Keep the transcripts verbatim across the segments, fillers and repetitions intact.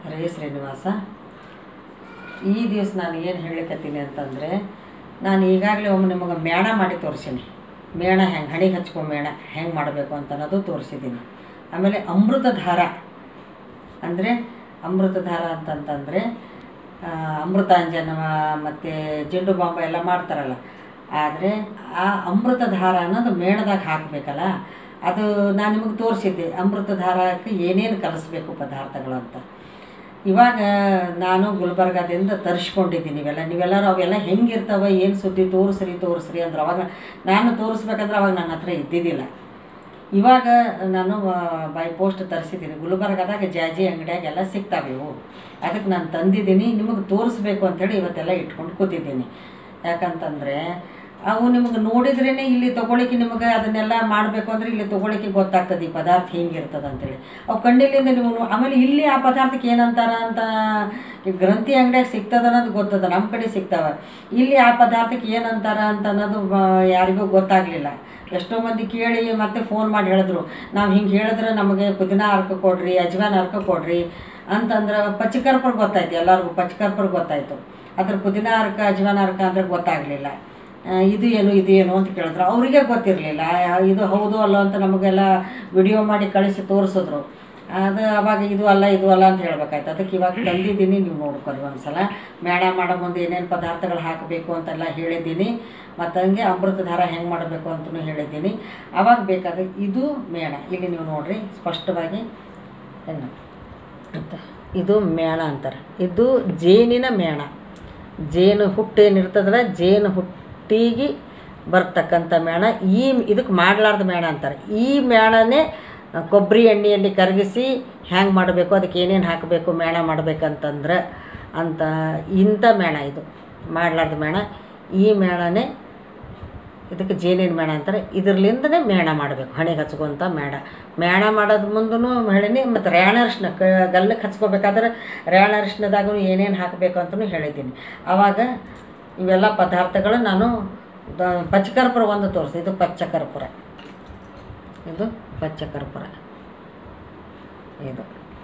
ಹರೇ ಶ್ರೀನಿವಾಸ. ಈ ದಿವಸ ನಾನು ಏನು ಹೇಳಿಕತ್ತೀನಿ ಅಂತಂದರೆ, ನಾನು ಈಗಾಗಲೇ ಒಮ್ಮೆ ನಿಮಗೆ ಮೇಣ ಮಾಡಿ ತೋರಿಸೀನಿ. ಮೇಣ ಹೆಂಗೆ ಹಣಿಗೆ ಹಚ್ಕೊ ಮೇಣ ಹೆಂಗೆ ಮಾಡಬೇಕು ಅಂತ ಅನ್ನೋದು ತೋರಿಸಿದ್ದೀನಿ. ಆಮೇಲೆ ಅಮೃತಧಾರ ಅಂದರೆ ಅಮೃತಧಾರ ಅಂತಂತಂದರೆ ಅಮೃತಾಂಜನ ಮತ್ತು ಜೆಂಡು ಬಾಂಬ ಎಲ್ಲ ಮಾಡ್ತಾರಲ್ಲ, ಆದರೆ ಆ ಅಮೃತಧಾರ ಅನ್ನೋದು ಮೇಣದಾಗ ಹಾಕಬೇಕಲ್ಲ, ಅದು ನಾನು ನಿಮಗೆ ತೋರಿಸಿದ್ದೆ ಅಮೃತಧಾರಕ್ಕೆ ಏನೇನು ಕಲಿಸ್ಬೇಕು ಪದಾರ್ಥಗಳು ಅಂತ. ಇವಾಗ ನಾನು ಗುಲ್ಬರ್ಗಾದಿಂದ ತರಿಸ್ಕೊಂಡಿದ್ದೀನಿ ಇವೆಲ್ಲ. ನೀವೆಲ್ಲರೂ ಅವೆಲ್ಲ ಹೆಂಗಿರ್ತವೆ, ಏನು ಸುದ್ದಿ ತೋರಿಸ್ರಿ ತೋರಿಸ್ರಿ ಅಂದ್ರೆ ಅವಾಗ ನಾನು ತೋರಿಸ್ಬೇಕಂದ್ರೆ ಅವಾಗ ನನ್ನ ಹತ್ರ ಇದ್ದಿದ್ದಿಲ್ಲ. ಇವಾಗ ನಾನು ಬೈ ಪೋಸ್ಟ್ ತರಿಸಿದ್ದೀನಿ. ಗುಲ್ಬರ್ಗಾದಾಗ ಜಾಜಿ ಅಂಗಡಿಯಾಗೆಲ್ಲ ಸಿಗ್ತಾವೆ ಇವು. ಅದಕ್ಕೆ ನಾನು ತಂದಿದ್ದೀನಿ, ನಿಮಗೆ ತೋರಿಸ್ಬೇಕು ಅಂಥೇಳಿ ಇವತ್ತೆಲ್ಲ ಇಟ್ಕೊಂಡು ಕೂತಿದ್ದೀನಿ. ಯಾಕಂತಂದರೆ ಅವು ನಿಮಗೆ ನೋಡಿದ್ರೇ ಇಲ್ಲಿ ತೊಗೊಳಿಕ್ಕೆ, ನಿಮಗೆ ಅದನ್ನೆಲ್ಲ ಮಾಡಬೇಕು ಅಂದರೆ ಇಲ್ಲಿ ತೊಗೊಳಿಕ್ಕೆ ಗೊತ್ತಾಗ್ತದೆ ಈ ಪದಾರ್ಥ ಹಿಂಗಿರ್ತದೆ ಅಂಥೇಳಿ. ಅವು ಕಣ್ಣಿಲಿಂದ ನೀವು ಆಮೇಲೆ ಇಲ್ಲಿ ಆ ಪದಾರ್ಥಕ್ಕೆ ಏನಂತಾರ ಅಂತ ಈ ಗ್ರಂಥಿ ಅಂಗಡಿಯಾಗ ಸಿಗ್ತದೆ ಅನ್ನೋದು ಗೊತ್ತದ, ನಮ್ಮ ಕಡೆ ಸಿಗ್ತಾವೆ. ಇಲ್ಲಿ ಆ ಪದಾರ್ಥಕ್ಕೆ ಏನಂತಾರ ಅಂತ ಅನ್ನೋದು ಯಾರಿಗೂ ಗೊತ್ತಾಗಲಿಲ್ಲ. ಎಷ್ಟೋ ಮಂದಿ ಕೇಳಿ ಮತ್ತೆ ಫೋನ್ ಮಾಡಿ ಹೇಳಿದ್ರು, ನಾವು ಹಿಂಗೆ ಹೇಳಿದ್ರೆ ನಮಗೆ ಪುದೀನ ಅರ್ಕ ಕೊಡ್ರಿ, ಅಜ್ವಾನ ಅರ್ಕ ಕೊಡ್ರಿ ಅಂತಂದ್ರೆ ಪಚ್ಚಕರ್ಪುರ ಗೊತ್ತಾಯ್ತು, ಎಲ್ಲರಿಗೂ ಪಚ್ಚಕರ್ಪುರ ಗೊತ್ತಾಯಿತು. ಅದ್ರ ಪುದೀನ ಅರ್ಕ ಅಜ್ವಾನ ಅರ್ಕ ಅಂದ್ರೆ ಗೊತ್ತಾಗಲಿಲ್ಲ. ಇದು ಏನು ಇದು ಏನು ಅಂತ ಕೇಳಿದ್ರು, ಅವರಿಗೆ ಗೊತ್ತಿರಲಿಲ್ಲ. ಇದು ಹೌದು ಅಲ್ಲ ಅಂತ ನಮಗೆಲ್ಲ ವಿಡಿಯೋ ಮಾಡಿ ಕಳಿಸಿ ತೋರಿಸಿದ್ರು. ಅದು ಅವಾಗ ಇದು ಅಲ್ಲ ಇದು ಅಲ್ಲ ಅಂತ ಹೇಳ್ಬೇಕಾಯ್ತು. ಅದಕ್ಕೆ ಇವಾಗ ತಂದಿದ್ದೀನಿ, ನೀವು ನೋಡ್ಕೊರಿ ಒಂದು ಸಲ. ಮೇಣ ಮಾಡೋ ಮುಂದೆ ಏನೇನು ಪದಾರ್ಥಗಳು ಹಾಕಬೇಕು ಅಂತೆಲ್ಲ ಹೇಳಿದ್ದೀನಿ. ಮತ್ತು ಹಂಗೆ ಅಮೃತಧಾರ ಹೆಂಗೆ ಮಾಡಬೇಕು ಅಂತಲೂ ಹೇಳಿದ್ದೀನಿ. ಆವಾಗ ಬೇಕಾದ್ರೆ ಇದು ಮೇಣ ಇಲ್ಲಿ ನೀವು ನೋಡಿರಿ ಸ್ಪಷ್ಟವಾಗಿ ಏನು ಅಂತ. ಇದು ಮೇಣ ಅಂತಾರೆ. ಇದು ಜೇನಿನ ಮೇಣ. ಜೇನು ಹುಟ್ಟೇನಿರ್ತದಲ್ಲ, ಜೇನು ಹುಟ್ಟಿಗೆ ಬರ್ತಕ್ಕಂಥ ಮೇಣ. ಈ ಇದಕ್ಕೆ ಮಾಡಲಾರ್ದ ಮೇಣ ಅಂತಾರೆ. ಈ ಮೇಣನೇ ಕೊಬ್ಬರಿ ಎಣ್ಣೆಯಲ್ಲಿ ಕರಗಿಸಿ ಹ್ಯಾಂಗೆ ಮಾಡಬೇಕು, ಅದಕ್ಕೆ ಏನೇನು ಹಾಕಬೇಕು ಮೇಣ ಮಾಡಬೇಕಂತಂದ್ರೆ ಅಂತ ಇಂಥ ಮೇಣ ಇದು ಮಾಡಲಾರ್ದ ಮೇಣ. ಈ ಮೇಣನೇ ಇದಕ್ಕೆ ಜೇನಿನ ಮೇಣ ಅಂತಾರೆ. ಇದರಲ್ಲಿಂದನೇ ಮೇಣ ಮಾಡಬೇಕು, ಹಣೆಗೆ ಹಚ್ಕೊಂತ ಮೇಣ. ಮೇಣ ಮಾಡೋದು ಮುಂದೂ ಹೇಳಿನಿ. ಮತ್ತು ರ್ಯಾಣ ಅರಿಶಿನ ಕ ಗಲ್ಲಕ್ಕೆ ಹಚ್ಕೋಬೇಕಾದ್ರೆ ರ್ಯಾಣ ಅರಿಶಿನದಾಗೂ ಏನೇನು ಹಾಕಬೇಕು ಅಂತಲೂ ಹೇಳಿದ್ದೀನಿ. ಆವಾಗ ಇವೆಲ್ಲ ಪದಾರ್ಥಗಳು ನಾನು ಪಚ್ಚಕರ್ಪುರ ಒಂದು ತೋರಿಸಿ. ಇದು ಪಚ್ಚಕರ್ಪುರ, ಇದು ಪಚ್ಚಕರ್ಪುರ ಇದು.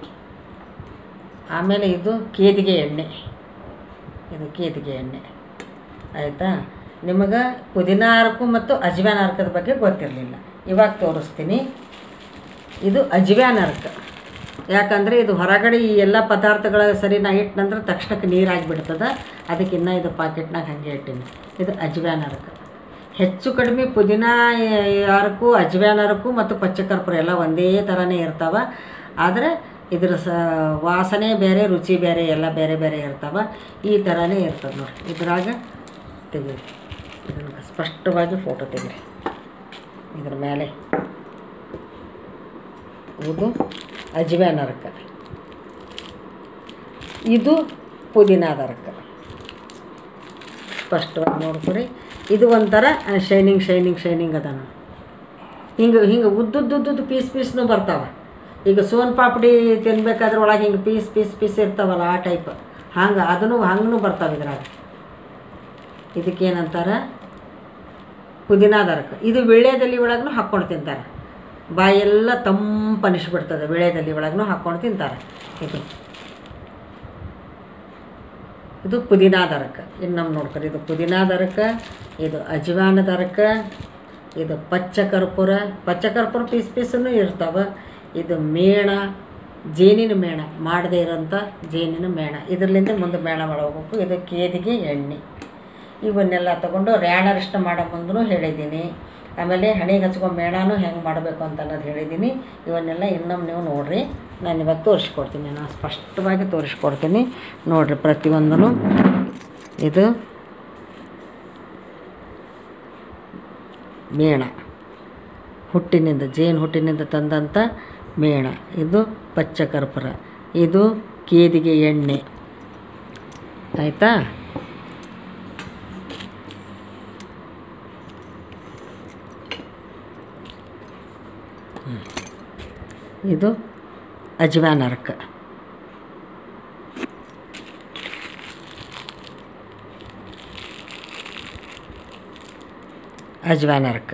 ಆಮೇಲೆ ಇದು ಕೇದಿಗೆ ಎಣ್ಣೆ, ಇದು ಕೇದಿಗೆ ಎಣ್ಣೆ ಆಯಿತಾ. ನಿಮಗೆ ಪುದೀನ ಅರ್ಕು ಮತ್ತು ಅಜ್ವಾನ ಅರ್ಕದ ಬಗ್ಗೆ ಗೊತ್ತಿರಲಿಲ್ಲ, ಇವಾಗ ತೋರಿಸ್ತೀನಿ. ಇದು ಅಜ್ವಾನ ಅರ್ಕ. ಯಾಕಂದರೆ ಇದು ಹೊರಗಡೆ ಈ ಎಲ್ಲ ಪದಾರ್ಥಗಳ ಸರಿ ನಾ ಇಟ್ಟು ನಂತರ ತಕ್ಷಣಕ್ಕೆ ನೀರಾಗಿಬಿಡ್ತದೆ. ಅದಕ್ಕೆ ಇನ್ನೂ ಇದು ಪಾಕೆಟ್ನಾಗ ಹಾಗೆ ಇಟ್ಟೀನಿ. ಇದು ಅಜ್ವಾನ ಅರ್ಕ. ಹೆಚ್ಚು ಕಡಿಮೆ ಪುದೀನ ಅರ್ಕು, ಅಜ್ವಾನ ಅರ್ಕು ಮತ್ತು ಪಚ್ಚಕರ್ಪುರ ಎಲ್ಲ ಒಂದೇ ಥರನೇ ಇರ್ತಾವೆ. ಆದರೆ ಇದ್ರ ಸ ವಾಸನೆ ಬೇರೆ, ರುಚಿ ಬೇರೆ, ಎಲ್ಲ ಬೇರೆ ಬೇರೆ ಇರ್ತಾವೆ. ಈ ಥರನೇ ಇರ್ತದೆ ನೋಡಿ. ಇದ್ರಾಗ ತೆಗೀರಿ, ಇದನ್ನು ಸ್ಪಷ್ಟವಾಗಿ ಫೋಟೋ ತೆಗೀರಿ. ಇದ್ರ ಮೇಲೆ ಇದು ಅಜ್ವಾನ ಅರ್ಕ, ಇದು ಪುದೀನದ ಅರ್ಕ. ಸ್ಪಷ್ಟವಾಗಿ ನೋಡ್ಕೊರಿ. ಇದು ಒಂಥರ ಶೈನಿಂಗ್ ಶೈನಿಂಗ್ ಶೈನಿಂಗ್ ಅದ. ಹಿಂಗೆ ಹಿಂಗೆ ಉದ್ದುದ್ದುದ್ದು ಪೀಸ್ ಪೀಸ್ನೂ ಬರ್ತಾವೆ. ಈಗ ಸೋನ್ ಪಾಪಡಿ ತಿನ್ಬೇಕಾದ್ರೆ ಒಳಗೆ ಹಿಂಗೆ ಪೀಸ್ ಪೀಸ್ ಪೀಸ್ ಇರ್ತಾವಲ್ಲ, ಆ ಟೈಪ್ ಹಂಗೆ ಅದನ್ನು ಹಂಗೂ ಬರ್ತಾವೆ ಇದ್ರಾಗ. ಇದಕ್ಕೇನಂತಾರೆ ಪುದೀನದ ಅರ್ಕ. ಇದು ವೀಳ್ಯದೆಲೆ ಒಳಗೂ ಹಾಕ್ಕೊಂಡು ತಿಂತಾರೆ. ಬಾಯೆಲ್ಲ ತಂಪನಿಸ್ಬಿಡ್ತದೆ. ವೀಳ್ಯದೆಲೆ ಒಳಗೂ ಹಾಕ್ಕೊಂಡು ತಿಂತಾರೆ. ಇದು ಇದು ಪುದೀನದ ಅರ್ಕ. ಇನ್ನು ನಮ್ಮ ನೋಡ್ಕೊರಿ, ಇದು ಪುದೀನದ ಅರ್ಕ, ಇದು ಅಜ್ವಾನದ ಅರ್ಕ, ಇದು ಪಚ್ಚಕರ್ಪುರ. ಪಚ್ಚಕರ್ಪುರ ಪೀಸ್ ಪೀಸನ್ನು ಇರ್ತಾವೆ. ಇದು ಮೇಣ, ಜೇನಿನ ಮೇಣ, ಮಾಡದೇ ಇರೋಂಥ ಜೇನಿನ ಮೇಣ. ಇದರಲ್ಲಿಂದ ಮುಂದೆ ಮೇಣ ಮಾಡೋಬೇಕು. ಇದು ಕೇದಿಗೆ ಎಣ್ಣೆ. ಇವನ್ನೆಲ್ಲ ತೊಗೊಂಡು ರ್ಯಾಣ ಅರಿಶಿನ ಮಾಡೋ ಮುಂದೂ ಹೇಳಿದ್ದೀನಿ. ಆಮೇಲೆ ಹಣೆಗೆ ಹಚ್ಕೊಂಡು ಮೇಣನೂ ಹೆಂಗೆ ಮಾಡಬೇಕು ಅಂತ ಅನ್ನೋದು ಹೇಳಿದ್ದೀನಿ. ಇವನ್ನೆಲ್ಲ ಇನ್ನೊಮ್ಮೆ ನೀವು ನೋಡಿರಿ. ನಾನು ಇವಾಗ ತೋರಿಸ್ಕೊಡ್ತೀನಿ, ನಾನು ಸ್ಪಷ್ಟವಾಗಿ ತೋರಿಸ್ಕೊಡ್ತೀನಿ ನೋಡಿರಿ ಪ್ರತಿಯೊಂದೂ. ಇದು ಮೇಣ, ಹುಟ್ಟಿನಿಂದ ಜೇನು ಹುಟ್ಟಿನಿಂದ ತಂದಂಥ ಮೇಣ. ಇದು ಪಚ್ಚಕರ್ಪುರ, ಇದು ಕೇದಿಗೆ ಎಣ್ಣೆ ಆಯಿತಾ. ಇದು ಅಜ್ವಾನ ಅರ್ಕ. ಅಜ್ವಾನ ಅರ್ಕ.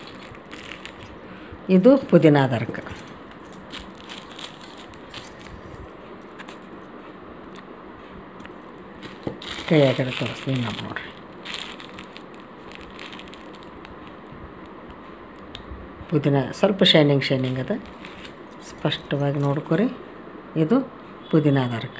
ಇದು ಪುದೀನದ ಅರ್ಕ. ಕೈಯಾಗಡೆ ತೋರಿಸ್ತೀನಿ ನಾವು ನೋಡಿರಿ. ಪುದೀನ ಸ್ವಲ್ಪ ಶೈನಿಂಗ್ ಶೈನಿಂಗ್ ಅದ, ಸ್ಪಷ್ಟವಾಗಿ ನೋಡ್ಕೊರಿ. ಇದು ಪುದೀನಾದರಕ್ಕೆ.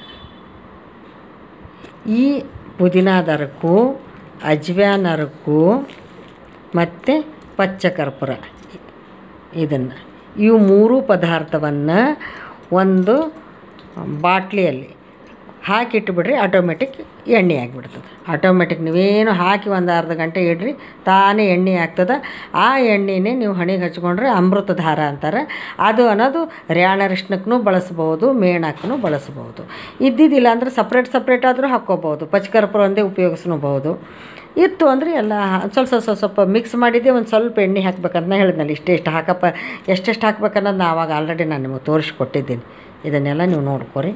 ಈ ಪುದೀನಾದರಕ್ಕೂ ಅಜ್ವಾನರಕ್ಕೂ ಮತ್ತು ಪಚ್ಚಕರ್ಪೂರ ಇದನ್ನು ಇವು ಮೂರು ಪದಾರ್ಥವನ್ನು ಒಂದು ಬಾಟ್ಲಿಯಲ್ಲಿ ಹಾಕಿಟ್ಬಿಡ್ರಿ. ಆಟೋಮೆಟಿಕ್ ಎಣ್ಣೆ ಆಗಿಬಿಡ್ತದೆ. ಆಟೋಮೆಟಿಕ್ ನೀವೇನು ಹಾಕಿ ಒಂದು ಅರ್ಧ ಗಂಟೆ ಇಡ್ರಿ, ತಾನೇ ಎಣ್ಣೆ ಆಗ್ತದೆ. ಆ ಎಣ್ಣೆನೇ ನೀವು ಹಣೆಗೆ ಹಚ್ಕೊಂಡ್ರೆ ಅಮೃತ ದಾರ ಅಂತಾರೆ. ಅದು ಅನ್ನೋದು ರ್ಯಾಣರಿಷ್ಣಕ್ಕೂ ಬಳಸ್ಬೋದು, ಮೇಣಕ್ಕೂ ಬಳಸ್ಬೋದು. ಇದ್ದಿದ್ದಿಲ್ಲ ಅಂದರೆ ಸಪ್ರೇಟ್ ಸಪ್ರೇಟ್ ಆದರೂ ಹಾಕ್ಕೋಬೋದು. ಪಚ್ಚಕರ್ಪೂರ ಒಂದೇ ಉಪಯೋಗಿಸ್ಬೋದು. ಇತ್ತು ಅಂದರೆ ಎಲ್ಲ ಸ್ವಲ್ಪ ಸ್ವಲ್ಪ ಸ್ವಲ್ಪ ಮಿಕ್ಸ್ ಮಾಡಿದ್ದೆ. ಒಂದು ಸ್ವಲ್ಪ ಎಣ್ಣೆ ಹಾಕ್ಬೇಕಂತ ನಾನು ಹೇಳಿದ್ನಲ್ಲ, ಇಷ್ಟೇ ಇಷ್ಟು ಹಾಕಪ್ಪ, ಎಷ್ಟೆಷ್ಟು ಹಾಕ್ಬೇಕನ್ನೋದು ನಾನು ಆವಾಗ ಆಲ್ರೆಡಿ ನಾನು ನಿಮಗೆ ತೋರಿಸ್ಕೊಟ್ಟಿದ್ದೀನಿ. ಇದನ್ನೆಲ್ಲ ನೀವು ನೋಡ್ಕೊರಿ.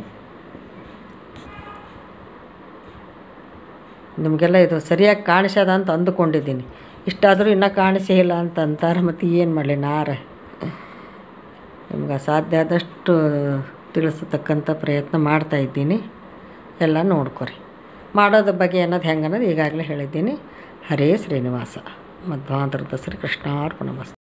ನಿಮಗೆಲ್ಲ ಇದು ಸರಿಯಾಗಿ ಕಾಣಿಸ್ಯದ ಅಂತ ಅಂದುಕೊಂಡಿದ್ದೀನಿ. ಇಷ್ಟಾದರೂ ಇನ್ನೂ ಕಾಣಿಸೇ ಇಲ್ಲ ಅಂತ ಅಂತಾರೆ. ಮತ್ತು ಏನು ಮಾಡಲಿ, ನಾರ ನಿಮ್ಗೆ ಸಾಧ್ಯ ಆದಷ್ಟು ತಿಳಿಸತಕ್ಕಂಥ ಪ್ರಯತ್ನ ಮಾಡ್ತಾಯಿದ್ದೀನಿ. ಎಲ್ಲ ನೋಡ್ಕೊರಿ. ಮಾಡೋದ್ರ ಬಗ್ಗೆ ಅನ್ನೋದು ಹೆಂಗೆ ಅನ್ನೋದು ಈಗಾಗಲೇ ಹೇಳಿದ್ದೀನಿ. ಹರೇ ಶ್ರೀನಿವಾಸ. ಮಧ್ವಾಂತರದ ಶ್ರೀ ಕೃಷ್ಣಾರ್ಪಣಮಸ್ತು.